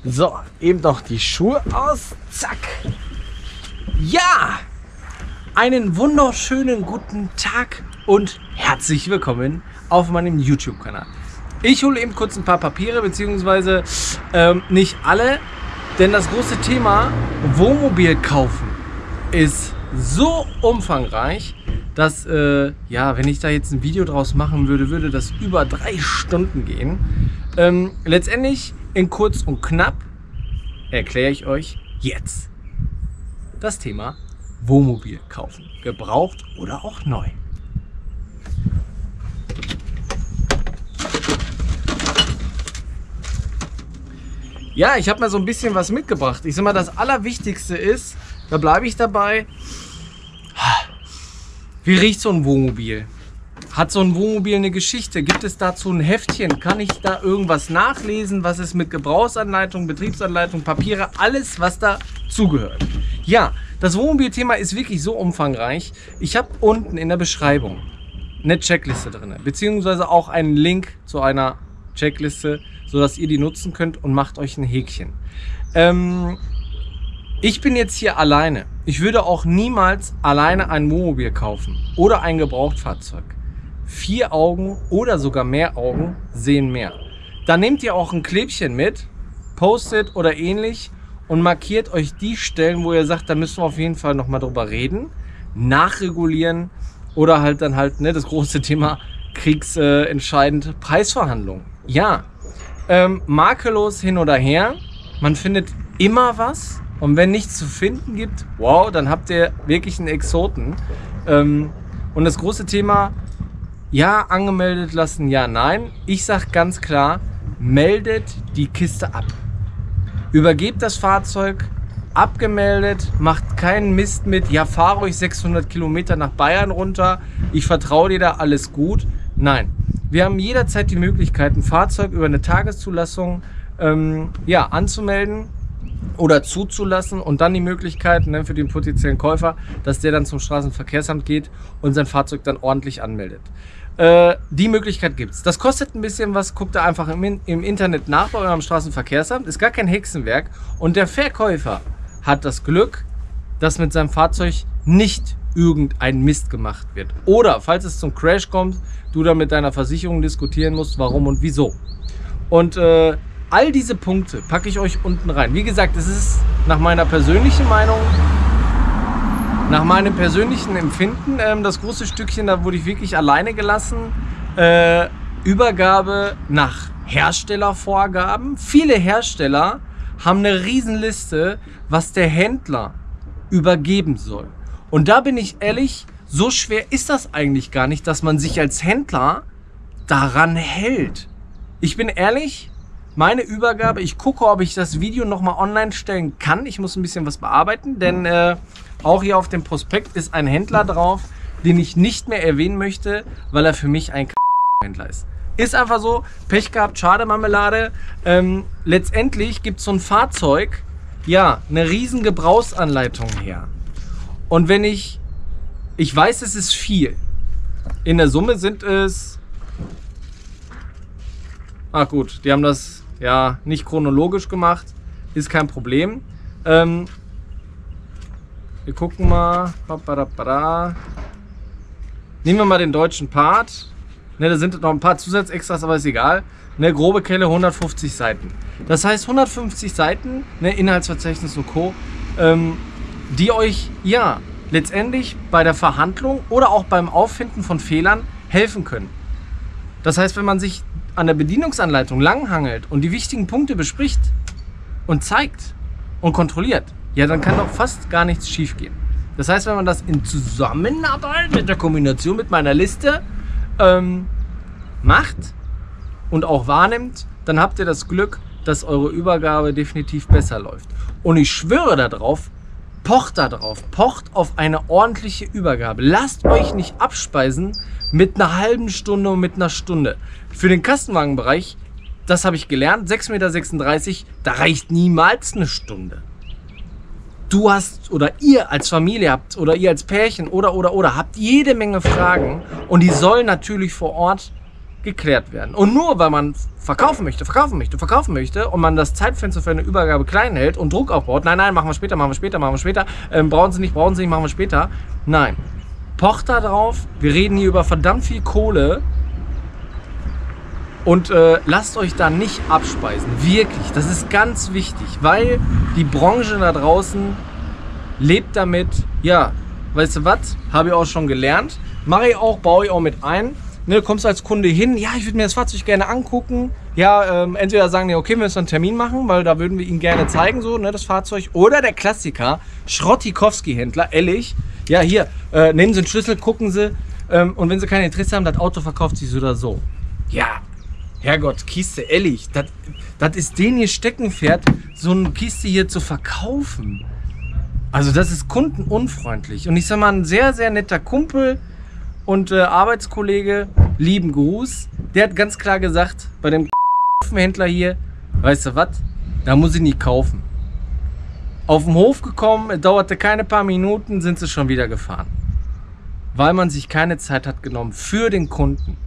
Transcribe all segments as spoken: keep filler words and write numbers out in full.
So, eben noch die Schuhe aus. Zack. Ja, einen wunderschönen guten Tag und herzlich willkommen auf meinem YouTube-Kanal. Ich hole eben kurz ein paar Papiere, beziehungsweise ähm, nicht alle, denn das große Thema Wohnmobil kaufen ist so umfangreich, dass, äh, ja, wenn ich da jetzt ein Video draus machen würde, würde das über drei Stunden gehen. Ähm, letztendlich in kurz und knapp erkläre ich euch jetzt das Thema Wohnmobil kaufen. Gebraucht oder auch neu. Ja, ich habe mal so ein bisschen was mitgebracht. Ich sag mal, das Allerwichtigste ist, da bleibe ich dabei, wie riecht so ein Wohnmobil? Hat so ein Wohnmobil eine Geschichte? Gibt es dazu ein Heftchen? Kann ich da irgendwas nachlesen? Was ist mit Gebrauchsanleitung, Betriebsanleitung, Papiere? Alles, was da zugehört. Ja, das Wohnmobil-Thema ist wirklich so umfangreich. Ich habe unten in der Beschreibung eine Checkliste drin, beziehungsweise auch einen Link zu einer Checkliste, sodass ihr die nutzen könnt und macht euch ein Häkchen. Ähm, ich bin jetzt hier alleine. Ich würde auch niemals alleine ein Wohnmobil kaufen oder ein Gebrauchtfahrzeug. Vier Augen oder sogar mehr Augen sehen mehr. Dann nehmt ihr auch ein Klebchen mit, Post-it oder ähnlich und markiert euch die Stellen, wo ihr sagt, da müssen wir auf jeden Fall nochmal drüber reden, nachregulieren oder halt dann halt ne, das große Thema kriegsentscheidend äh, Preisverhandlungen. Ja, ähm, makellos hin oder her, man findet immer was und wenn nichts zu finden gibt, wow, dann habt ihr wirklich einen Exoten. Ähm, und das große Thema, ja, angemeldet lassen, ja, nein. Ich sage ganz klar, meldet die Kiste ab. Übergebt das Fahrzeug, abgemeldet, macht keinen Mist mit, ja, fahre euch sechshundert Kilometer nach Bayern runter, ich vertraue dir da, alles gut. Nein, wir haben jederzeit die Möglichkeit, ein Fahrzeug über eine Tageszulassung ähm, ja, anzumelden oder zuzulassen und dann die Möglichkeit ne, für den potenziellen Käufer, dass der dann zum Straßenverkehrsamt geht und sein Fahrzeug dann ordentlich anmeldet. Äh, die Möglichkeit gibt es. Das kostet ein bisschen was, guckt da einfach im, im Internet nach bei eurem Straßenverkehrsamt, ist gar kein Hexenwerk und der Verkäufer hat das Glück, dass mit seinem Fahrzeug nicht irgendein Mist gemacht wird. Oder falls es zum Crash kommt, du dann mit deiner Versicherung diskutieren musst, warum und wieso. Und äh, all diese Punkte packe ich euch unten rein. Wie gesagt, es ist nach meiner persönlichen Meinung, nach meinem persönlichen Empfinden, ähm, das große Stückchen, da wurde ich wirklich alleine gelassen. Äh, Übergabe nach Herstellervorgaben. Viele Hersteller haben eine Riesenliste, was der Händler übergeben soll. Und da bin ich ehrlich, so schwer ist das eigentlich gar nicht, dass man sich als Händler daran hält. Ich bin ehrlich, meine Übergabe, ich gucke, ob ich das Video nochmal online stellen kann. Ich muss ein bisschen was bearbeiten, denn äh, auch hier auf dem Prospekt ist ein Händler drauf, den ich nicht mehr erwähnen möchte, weil er für mich ein Händler ist. Ist einfach so, Pech gehabt, schade Marmelade. Ähm, letztendlich gibt so ein Fahrzeug, ja, eine riesen Gebrauchsanleitung her. Und wenn ich, ich weiß, es ist viel. In der Summe sind es, ach gut, die haben das ja nicht chronologisch gemacht, ist kein Problem. Ähm, wir gucken mal, nehmen wir mal den deutschen Part. Ne, da sind noch ein paar Zusatzextras, aber ist egal. Ne, grobe Kelle hundertfünfzig Seiten. Das heißt hundertfünfzig Seiten, ne, Inhaltsverzeichnis und Co., ähm, die euch ja letztendlich bei der Verhandlung oder auch beim Auffinden von Fehlern helfen können. Das heißt, wenn man sich an der Bedienungsanleitung langhangelt und die wichtigen Punkte bespricht und zeigt und kontrolliert, ja, dann kann doch fast gar nichts schief gehen. Das heißt, wenn man das in Zusammenarbeit mit der Kombination mit meiner Liste ähm, macht und auch wahrnimmt, dann habt ihr das Glück, dass eure Übergabe definitiv besser läuft. Und ich schwöre darauf, pocht darauf, pocht auf eine ordentliche Übergabe. Lasst euch nicht abspeisen mit einer halben Stunde und mit einer Stunde. Für den Kastenwagenbereich, das habe ich gelernt, sechs Meter sechsunddreißig, da reicht niemals eine Stunde. Du hast oder ihr als Familie habt oder ihr als Pärchen oder oder oder habt jede Menge Fragen und die sollen natürlich vor Ort geklärt werden. Und nur weil man verkaufen möchte, verkaufen möchte, verkaufen möchte und man das Zeitfenster für eine Übergabe klein hält und Druck aufbaut, nein, nein, machen wir später, machen wir später, machen wir später, ähm, brauchen Sie nicht, brauchen Sie nicht, machen wir später. Nein, pocht da drauf, wir reden hier über verdammt viel Kohle und äh, lasst euch da nicht abspeisen, wirklich, das ist ganz wichtig, weil die Branche da draußen lebt damit, ja, weißt du was, habe ich auch schon gelernt, mache ich auch, baue ich auch mit ein. Ne, kommst du als Kunde hin, ja, ich würde mir das Fahrzeug gerne angucken. Ja, ähm, entweder sagen die, okay, wir müssen einen Termin machen, weil da würden wir Ihnen gerne zeigen, so, ne, das Fahrzeug. Oder der Klassiker, Schrottikowski-Händler, ehrlich, ja, hier, äh, nehmen Sie einen Schlüssel, gucken Sie. Ähm, und wenn Sie kein Interesse haben, das Auto verkauft sich so oder so. Ja, Herrgott, Kiste, ehrlich, das ist den hier Steckenpferd, so eine Kiste hier zu verkaufen. Also das ist kundenunfreundlich. Und ich sag mal, ein sehr, sehr netter Kumpel und äh, Arbeitskollege, lieben Gruß, der hat ganz klar gesagt, bei dem Händler hier, weißt du was, da muss ich nicht kaufen. Auf den Hof gekommen, es dauerte keine paar Minuten, sind sie schon wieder gefahren. Weil man sich keine Zeit hat genommen für den Kunden.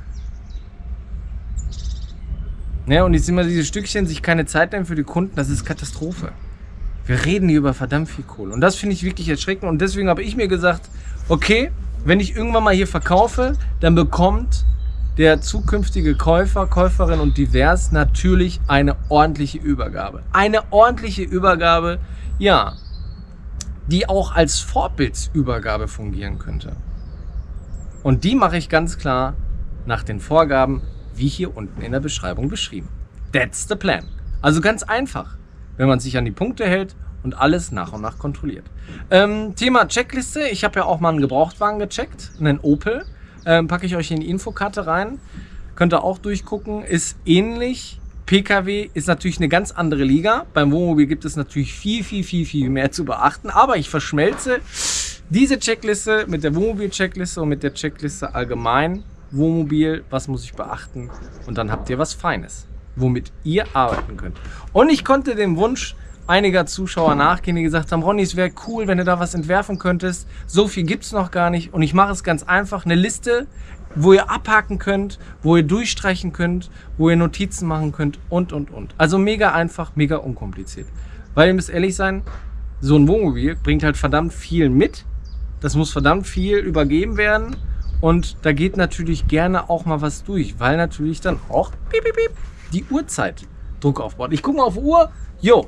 Ja, und jetzt immer diese Stückchen, sich keine Zeit nehmen für die Kunden, das ist Katastrophe. Wir reden hier über verdammt viel Kohle. Und das finde ich wirklich erschreckend. Und deswegen habe ich mir gesagt, okay, wenn ich irgendwann mal hier verkaufe, dann bekommt der zukünftige Käufer, Käuferin und divers natürlich eine ordentliche Übergabe. Eine ordentliche Übergabe, ja, die auch als Vorbildsübergabe fungieren könnte. Und die mache ich ganz klar nach den Vorgaben, wie hier unten in der Beschreibung beschrieben. That's the plan. Also ganz einfach, wenn man sich an die Punkte hält und alles nach und nach kontrolliert. Ähm, Thema Checkliste. Ich habe ja auch mal einen Gebrauchtwagen gecheckt, einen Opel. Ähm, packe ich euch in die Infokarte rein. Könnt ihr auch durchgucken. Ist ähnlich. P K W ist natürlich eine ganz andere Liga. Beim Wohnmobil gibt es natürlich viel, viel, viel, viel mehr zu beachten. Aber ich verschmelze diese Checkliste mit der Wohnmobil-Checkliste und mit der Checkliste allgemein. Wohnmobil, was muss ich beachten? Und dann habt ihr was Feines, womit ihr arbeiten könnt. Und ich konnte dem Wunsch einiger Zuschauer nachgehen, die gesagt haben, Ronny, es wäre cool, wenn du da was entwerfen könntest. So viel gibt es noch gar nicht. Und ich mache es ganz einfach. Eine Liste, wo ihr abhaken könnt, wo ihr durchstreichen könnt, wo ihr Notizen machen könnt und, und, und. Also mega einfach, mega unkompliziert. Weil ihr müsst ehrlich sein, so ein Wohnmobil bringt halt verdammt viel mit. Das muss verdammt viel übergeben werden. Und da geht natürlich gerne auch mal was durch, weil natürlich dann auch piep, piep, piep, die Uhrzeit Druck aufbaut. Ich gucke mal auf die Uhr. Jo,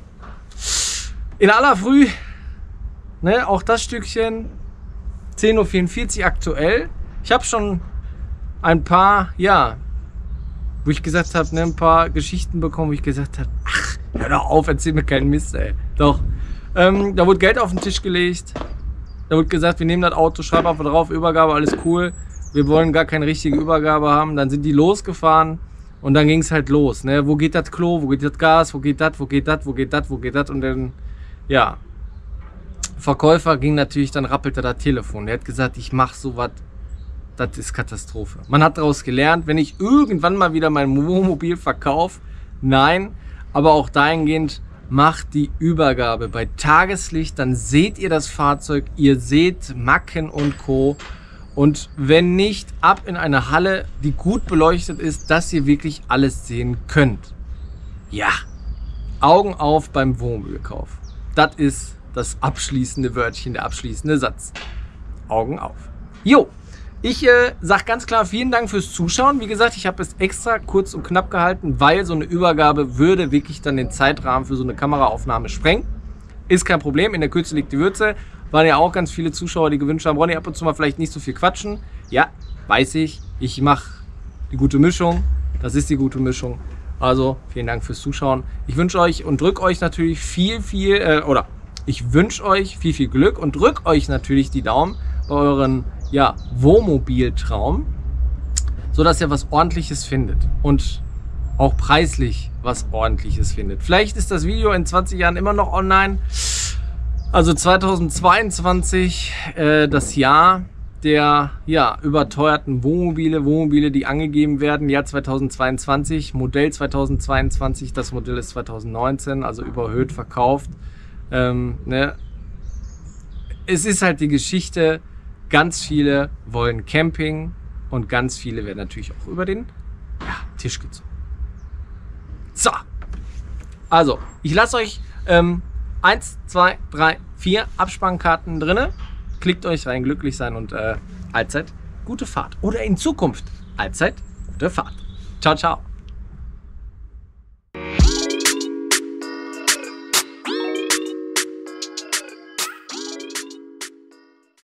in aller Früh, ne, auch das Stückchen, zehn Uhr vierundvierzig aktuell. Ich habe schon ein paar, ja, wo ich gesagt habe, ne, ein paar Geschichten bekommen, wo ich gesagt habe, ach, hör doch auf, erzähl mir keinen Mist, ey. Doch, ähm, da wurde Geld auf den Tisch gelegt. Da wurde gesagt, wir nehmen das Auto, schreiben einfach drauf, Übergabe, alles cool. Wir wollen gar keine richtige Übergabe haben. Dann sind die losgefahren und dann ging es halt los. Ne? Wo geht das Klo, wo geht das Gas, wo geht das, wo geht das, wo geht das, wo geht das? Und dann, ja, Verkäufer ging natürlich, dann rappelte das Telefon. Der hat gesagt, ich mache sowas, das ist Katastrophe. Man hat daraus gelernt, wenn ich irgendwann mal wieder mein Wohnmobil verkaufe, nein, aber auch dahingehend, macht die Übergabe bei Tageslicht, dann seht ihr das Fahrzeug, ihr seht Macken und Co. Und wenn nicht, ab in eine Halle, die gut beleuchtet ist, dass ihr wirklich alles sehen könnt. Ja, Augen auf beim Wohnmobilkauf. Das ist das abschließende Wörtchen, der abschließende Satz. Augen auf. Jo, ich äh, sage ganz klar vielen Dank fürs Zuschauen. Wie gesagt, ich habe es extra kurz und knapp gehalten, weil so eine Übergabe würde wirklich dann den Zeitrahmen für so eine Kameraaufnahme sprengen. Ist kein Problem, in der Kürze liegt die Würze. Waren ja auch ganz viele Zuschauer, die gewünscht haben, Ronny, ab und zu mal vielleicht nicht so viel quatschen. Ja, weiß ich, ich mache die gute Mischung. Das ist die gute Mischung. Also, vielen Dank fürs Zuschauen. Ich wünsche euch und drücke euch natürlich viel, viel, äh, oder ich wünsche euch viel, viel Glück und drücke euch natürlich die Daumen bei euren, ja, Wohnmobiltraum, sodass ihr was Ordentliches findet und auch preislich was Ordentliches findet. Vielleicht ist das Video in zwanzig Jahren immer noch online. Also zweitausendzweiundzwanzig, äh, das Jahr der, ja, überteuerten Wohnmobile, Wohnmobile, die angegeben werden, Jahr zweitausendzweiundzwanzig, Modell zweitausendzweiundzwanzig, das Modell ist zweitausendneunzehn, also überhöht verkauft. Ähm, ne? Es ist halt die Geschichte, ganz viele wollen Camping und ganz viele werden natürlich auch über den Tisch gezogen. So. Also, ich lasse euch ähm, eins, zwei, drei, vier Abspannkarten drinne. Klickt euch rein, glücklich sein und äh, allzeit gute Fahrt. Oder in Zukunft allzeit gute Fahrt. Ciao, ciao.